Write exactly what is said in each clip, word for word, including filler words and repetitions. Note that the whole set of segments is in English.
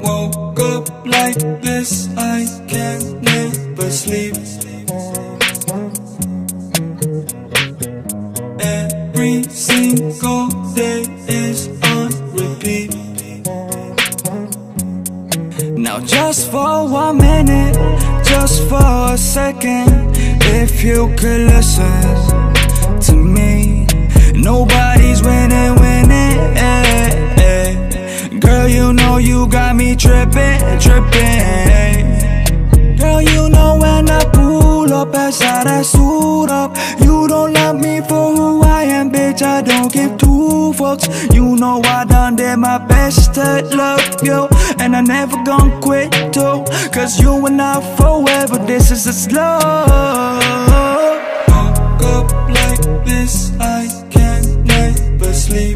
Woke up like this, I can never sleep. Every single day is on repeat. Now just for one minute, just for a second, if you could listen to me. Nobody's winning, winning, eh, eh. Girl, you know you got me tripping, tripping. Girl, you know when I pull up inside that suit up, you don't love me for who I am, bitch, I don't give two fucks. You know I done did my best to love you, and I never gon' quit too, cause you and I forever, this is a slow. Woke up like this, I can never sleep.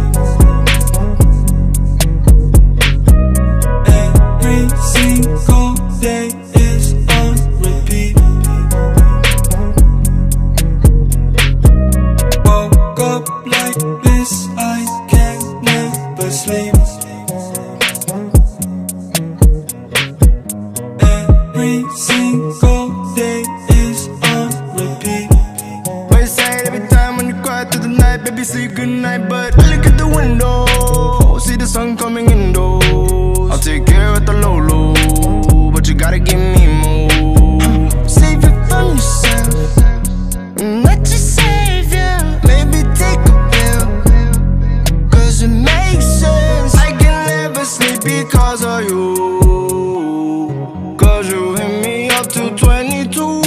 Every single day is on repeat. Woke up like this, I can never sleep. Every single day is on repeat. Wait, say every time when you cry through the night, baby, say good night, but I look at the window, see the sun coming indoors. I'll take care of the low low, but you gotta give me more. Save it from yourself, not your savior. Maybe take a pill, cause it makes sense. I can never sleep because of you, cause you hit me up to twenty-two.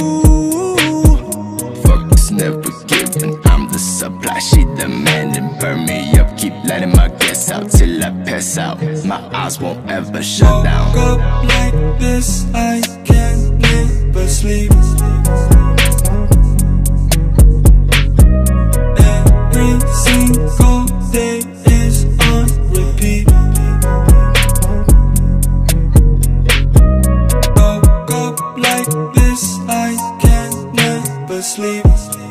Fuck is never given, I'm the supply, she demanding. Burn me up, keep letting my gas out till I pass out. My eyes won't ever shut down. Woke up like this, I can never sleep. Every single day is on repeat. Woke up like this, I can never sleep.